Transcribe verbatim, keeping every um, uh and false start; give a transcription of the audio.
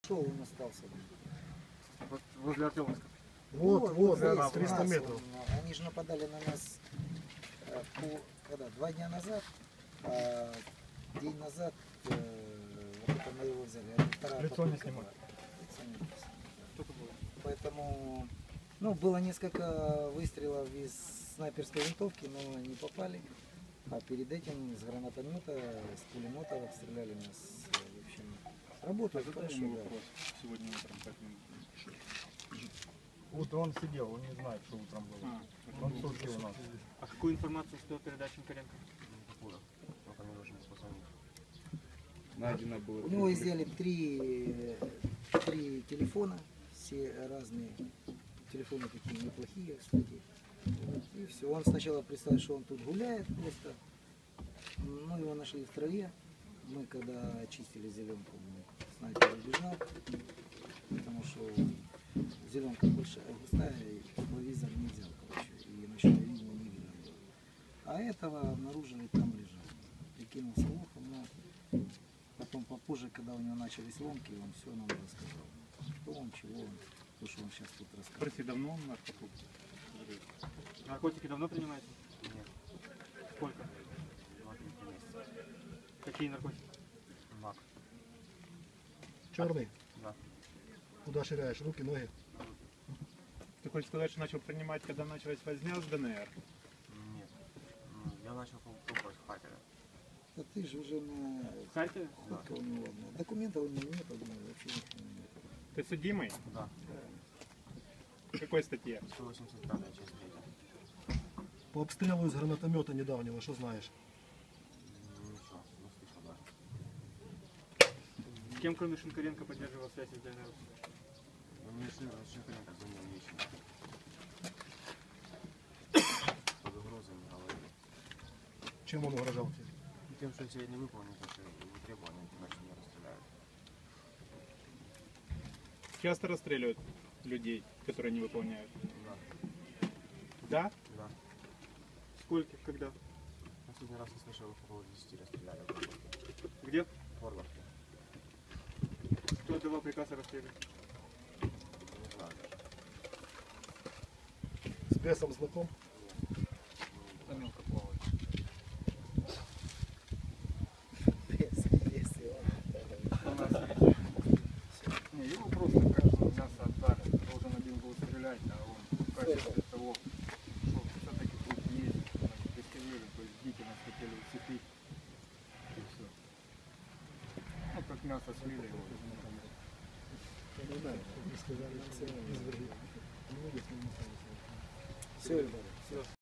Шел он остался. Вот возле Артемовска. Вот, вот, вот здесь, да, триста нас, метров. он, они же нападали на нас э, по, когда, два дня назад, а день назад э, вот это мы его взяли. Это вторая Лицо не попытка снимай. была. Лицо не снимай. Что-то было. Поэтому, ну, было несколько выстрелов из снайперской винтовки, но не попали. А перед этим с гранатомета, с пулемета обстреляли нас. В общем, работает хорошо, да. Вопрос сегодня утром, поэтому... Вот он сидел, он не знает, что утром было. А, Он сутки у нас. а какую информацию успел передать Шинкаренко? Найдено было. У него изъяли три, три телефона, все разные. Телефоны такие неплохие, кстати. Вот. И все. Он сначала представил, что он тут гуляет просто. Ну, его нашли в траве. Мы когда очистили зеленку, снайпер убежал, потому что зеленка большая, густая, и тепловизор не взял, короче, и ночное видение не видно было. А этого обнаружили, там лежал. Прикинулся ухом, но потом попозже, когда у него начались ломки, он все нам рассказал. Что он, чего он, то, что он сейчас тут рассказывает. Спроси, давно он наркотик? Наркотики давно принимаете? Нет, Сколько? два-три месяца. Какие наркотики? Мак. Черный? Да. Куда ширяешь? Руки, ноги? Ты хочешь сказать, что начал принимать, когда началась возня с ДНР? Нет. Ну, я начал пробовать хакера. Да ты же уже на... В Харькове? Сколько у него? Документов у него нет, у него вообще ничего нет. Ты судимый? Да. В какой статье? сто восемьдесят пятая часть третья. По обстрелу из гранатомета недавнего, что знаешь? Ничего, не слышал даже. С кем, кроме Шинкаренко, поддерживал связь с ДНР? Но мне Шинкаренко звонил лично. Под угрозой не говорили. Чем он угрожал тебе? И тем, что если я не выполню эти требования, иначе меня расстреляют. Часто расстреливают людей, которые не выполняют. Да. Да? Да. Сколько? Когда? Последний раз я слышал, их около десяти расстреляли. Где? В Форварде. Кто отдавал приказ о расстреле? Не знаю даже. С бесом знаком? Амелка плавает. Без, без его. У нас есть. Не, его просто кажется, мясо отдали. Должен один был стрелять, а он в качестве того, что все-таки тут есть, присоединили, то есть дики нас хотели усыпить. И все. Ну, как мясо слили его. Не знаю, сказали, что Все, ребята, все.